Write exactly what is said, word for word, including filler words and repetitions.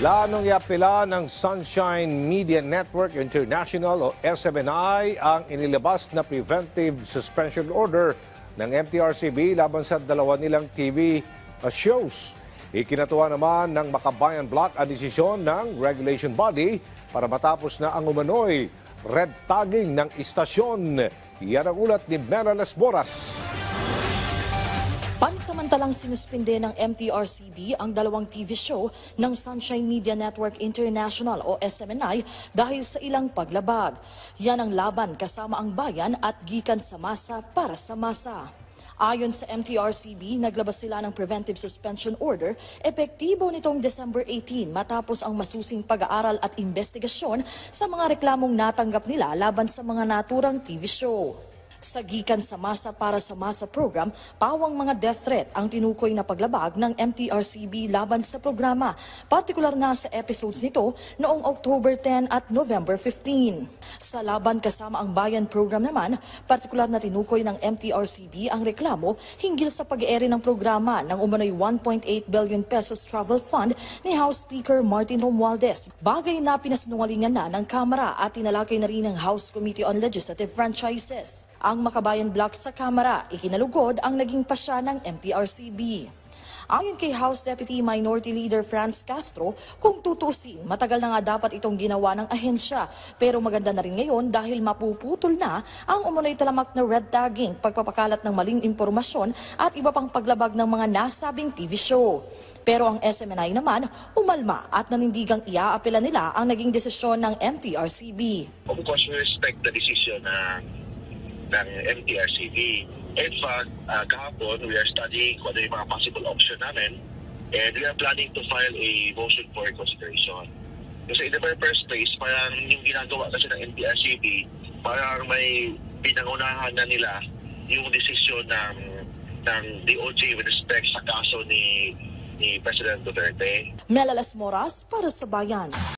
Planong iapela ng Sunshine Media Network International o S M N I ang inilabas na preventive suspension order ng M T R C B laban sa dalawa nilang T V shows. Ikinatuwa naman ng Makabayan Block ang desisyon ng regulation body para matapos na ang umano'y red tagging ng istasyon. Yan ang ulat ni Mela Las Boras. Pansamantalang sinuspinde ng M T R C B ang dalawang T V show ng Sunshine Media Network International o S M N I dahil sa ilang paglabag. Yan ang laban kasama ang bayan at gikan sa masa para sa masa. Ayon sa M T R C B, naglabas sila ng preventive suspension order epektibo nitong December eighteen matapos ang masusing pag-aaral at investigasyon sa mga reklamong natanggap nila laban sa mga naturang T V show. Sa gikan sa masa para sa masa program, pawang mga death threat ang tinukoy na paglabag ng M T R C B laban sa programa, partikular na sa episodes nito noong October ten at November fifteen. Sa laban kasama ang bayan program naman, partikular na tinukoy ng M T R C B ang reklamo hinggil sa pag-eere ng programa ng umano'y one point eight billion pesos travel fund ni House Speaker Martin Romualdez. Bagay na pinasinungalingan na ng Kamara at tinalakay na rin ng House Committee on Legislative Franchises. Ang Makabayan Block sa Kamara, ikinalugod ang naging pasya ng M T R C B. Ayon kay House Deputy Minority Leader Franz Castro, kung tutusin, matagal na nga dapat itong ginawa ng ahensya. Pero maganda na rin ngayon dahil mapuputol na ang umunoy talamak na red tagging, pagpapakalat ng maling impormasyon at iba pang paglabag ng mga nasabing T V show. Pero ang S M N I naman, umalma at nanindigang iaapela nila ang naging desisyon ng M T R C B. Of course, we respect the decision ng ng M T R C B. In fact, uh, kahapon, we are studying kung ano yung mga possible option namin and we are planning to file a motion for consideration. Kasi in the very first place, parang yung ginagawa kasi ng M T R C B, parang may pinangunahan na nila yung desisyon ng, ng D O J with respect sa kaso ni, ni President Duterte. Mela Las Boras para sa Bayan.